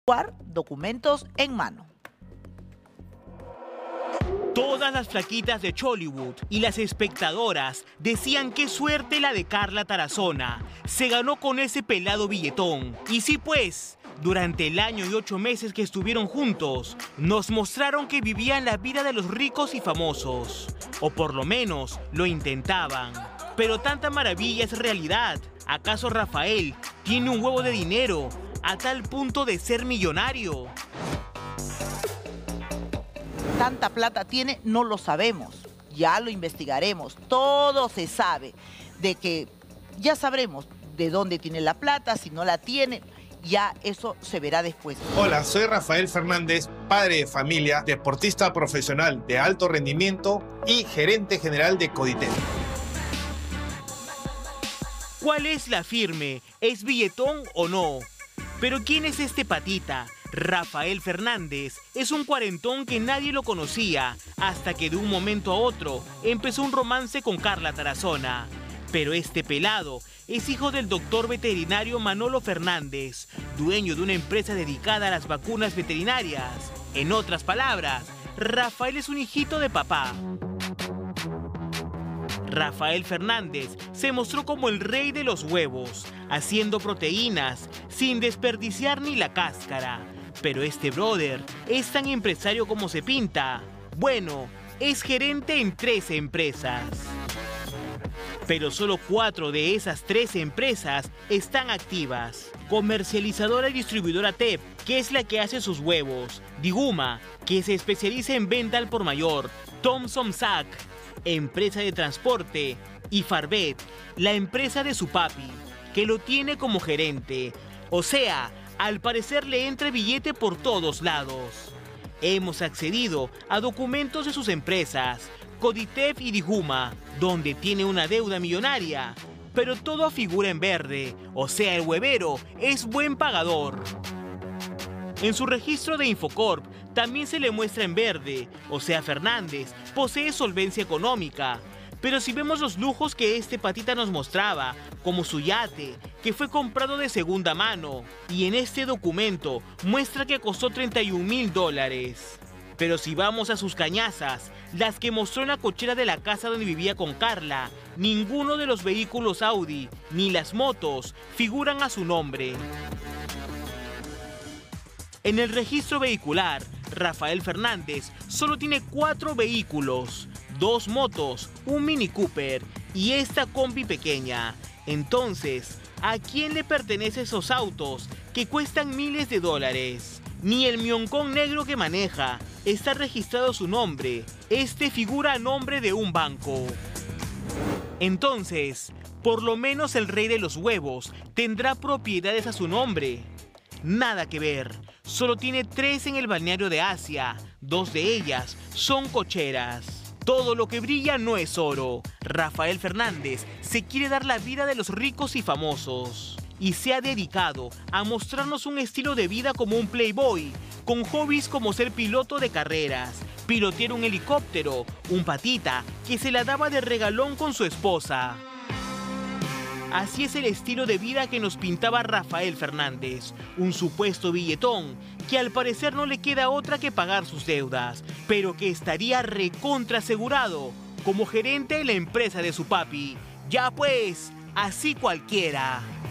documentos en mano. Todas las flaquitas de Chollywood y las espectadoras decían qué suerte la de Carla Tarazona. Se ganó con ese pelado billetón. Y sí pues, durante el año y 8 meses que estuvieron juntos, nos mostraron que vivían la vida de los ricos y famosos. O por lo menos lo intentaban. Pero tanta maravilla es realidad. ¿Acaso Rafael tiene un huevo de dinero a tal punto de ser millonario? Tanta plata tiene, no lo sabemos. Ya lo investigaremos. Todo se sabe. De que ya sabremos de dónde tiene la plata, si no la tiene. Ya eso se verá después. Hola, soy Rafael Fernández, padre de familia, deportista profesional de alto rendimiento y gerente general de Coditec. ¿Cuál es la firme? ¿Es billetón o no? ¿Pero quién es este patita? Rafael Fernández es un cuarentón que nadie lo conocía hasta que de un momento a otro empezó un romance con Carla Tarazona. Pero este pelado es hijo del doctor veterinario Manolo Fernández, dueño de una empresa dedicada a las vacunas veterinarias. En otras palabras, Rafael es un hijito de papá. Rafael Fernández se mostró como el rey de los huevos, haciendo proteínas sin desperdiciar ni la cáscara. Pero este brother es tan empresario como se pinta. Bueno, es gerente en 13 empresas. Pero solo 4 de esas 13 empresas están activas. Comercializadora y distribuidora TEP, que es la que hace sus huevos. Diguma, que se especializa en venta al por mayor. Thompson Sack, empresa de transporte. Y Farbet, la empresa de su papi, que lo tiene como gerente. O sea, al parecer le entra billete por todos lados. Hemos accedido a documentos de sus empresas, Coditec y Diguma, donde tiene una deuda millonaria. Pero todo figura en verde, o sea, el huevero es buen pagador. En su registro de Infocorp también se le muestra en verde, o sea, Fernández posee solvencia económica. Pero si vemos los lujos que este patita nos mostraba, como su yate, que fue comprado de segunda mano, y en este documento muestra que costó $31.000. Pero si vamos a sus cañazas, las que mostró en la cochera de la casa donde vivía con Carla, ninguno de los vehículos Audi ni las motos figuran a su nombre. En el registro vehicular, Rafael Fernández solo tiene 4 vehículos, 2 motos, un Mini Cooper y esta combi pequeña. Entonces, ¿a quién le pertenecen esos autos que cuestan miles de dólares? Ni el mioncón negro que maneja está registrado su nombre. Este figura a nombre de un banco. Entonces, por lo menos el rey de los huevos tendrá propiedades a su nombre. Nada que ver. Solo tiene 3 en el balneario de Asia. 2 de ellas son cocheras. Todo lo que brilla no es oro. Rafael Fernández se quiere dar la vida de los ricos y famosos. Y se ha dedicado a mostrarnos un estilo de vida como un playboy, con hobbies como ser piloto de carreras, pilotear un helicóptero, un patita que se la daba de regalón con su esposa. Así es el estilo de vida que nos pintaba Rafael Fernández, un supuesto billetón que al parecer no le queda otra que pagar sus deudas, pero que estaría recontra asegurado como gerente de la empresa de su papi. Ya pues, así cualquiera.